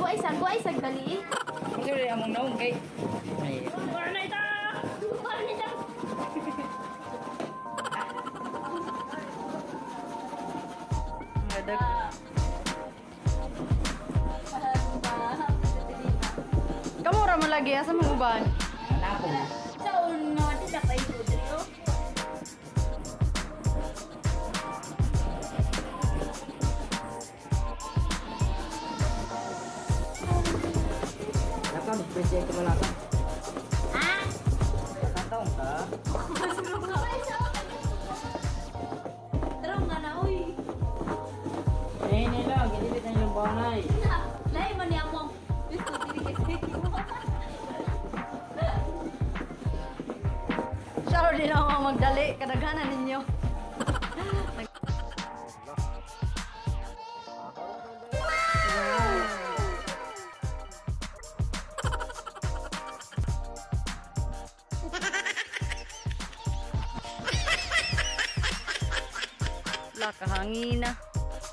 Guay, sagdali. Kasi wala among naong kay. Ay. Corneta! Kamu orang lagi ya sama uban. Napo. Sa uno, tidak pa ito dito. Naka spesial ke malaka. Ah? Kataong ka. Terong nga na, uy. Ini lang, gini kita yung banay. Lain man niya mo. Gusto, tinikit-tikit mo. Saro din ako magdali. Kadaghanan ninyo. Wala kahangin na.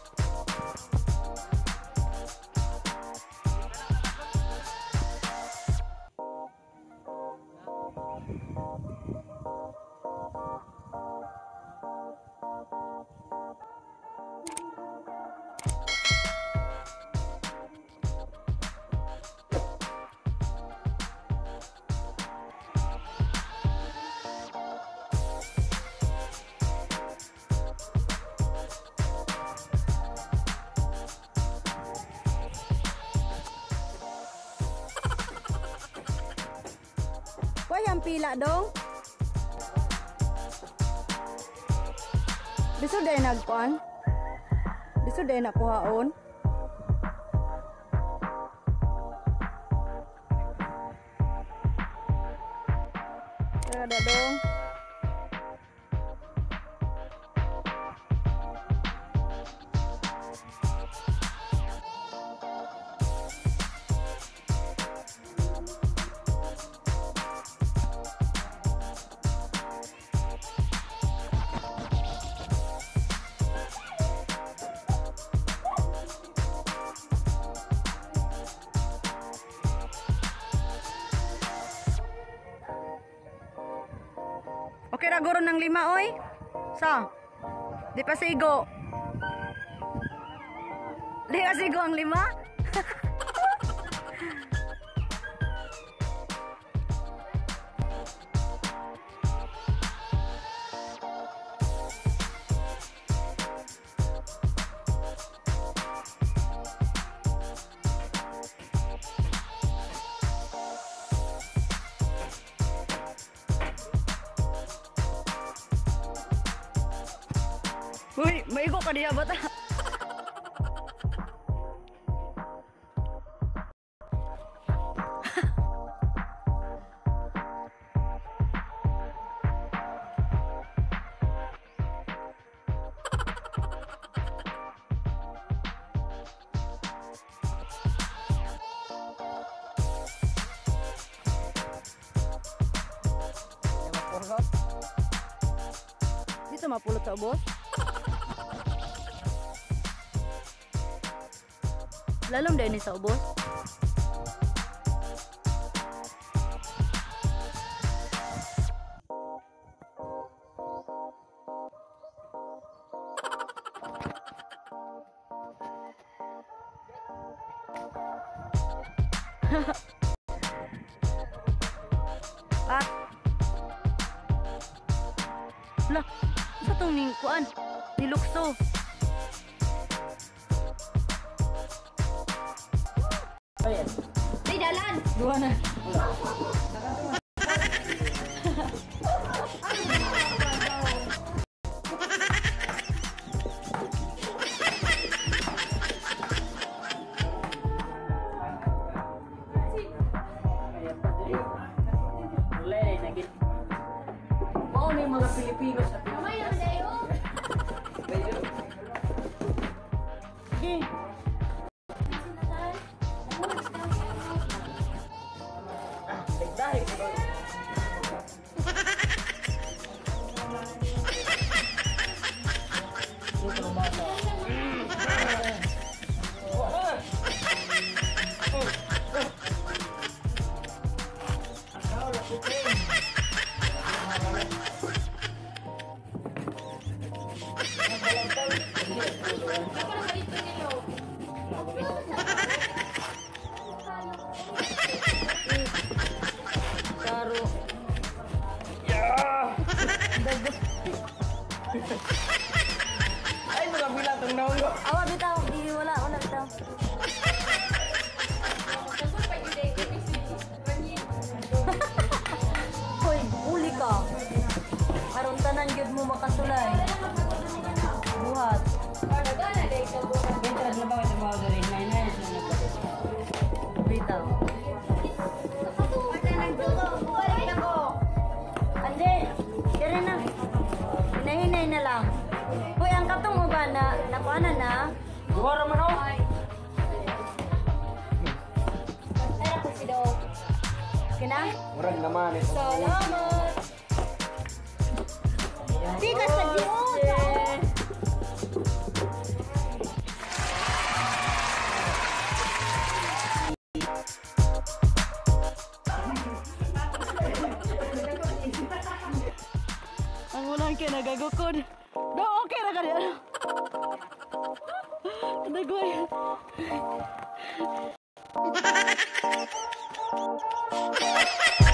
Kuha yang pila dong. Biso day nagkuan. Biso day nakuhaon. Ada dong. Okay ra guro ng 5 oy. Sa. Di pa sigo. Di pa sigo ang 5. Uy, maigo ka diya bata. Dito mapulot sa ubos. Lalom din ni sa ubos. Ah. Lah, sa tong ning kuan? Nilukso. Di dalan. Dua na. Mau nih mga Pilipino sa Kamay naman dayo. Okay. Sinatay. na. Murag naman ito. Salamat. Tikas sa Diyos. Ang ulang kayo nagagukod. Do, okay na ka rin. Nagway.